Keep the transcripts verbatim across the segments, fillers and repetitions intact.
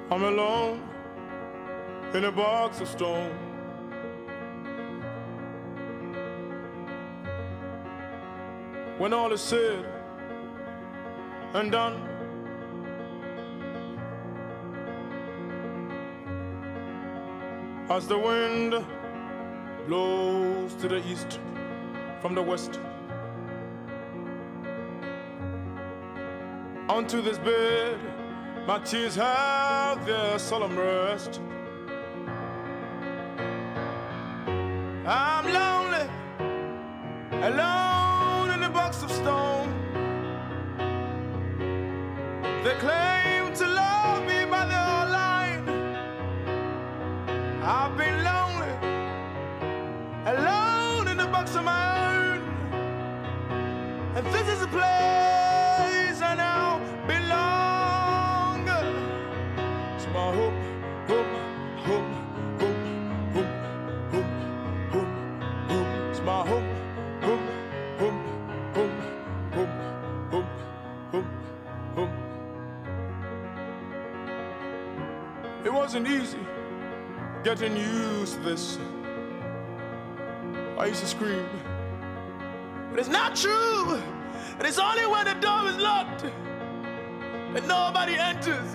I'm alone in a box of stone. When all is said and done, as the wind blows to the east from the west, onto this bed my tears have their solemn rest. I'm lonely, alone in a box of stone. They claim to love me by the whole line. I've been lonely, alone in a box of my own. And this is a place I now belong. It's my home, home, home, home, home, home, home, home. It's my home, home, home, home, home, home, home, home. It wasn't easy getting used to this. I used to scream, but it's not true. And it's only when the door is locked and nobody enters.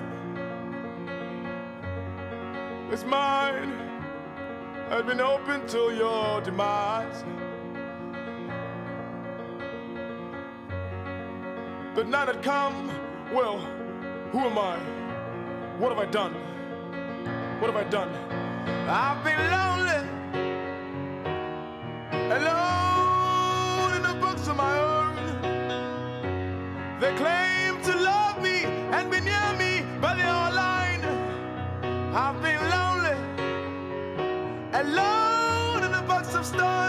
It's mine has been open till your demise. But now that come, well, who am I? What have I done? What have I done? I've been lonely, alone in a box of my own. They claim to love me and be near me, but they're all lying. I've been lonely, alone in a box of stone.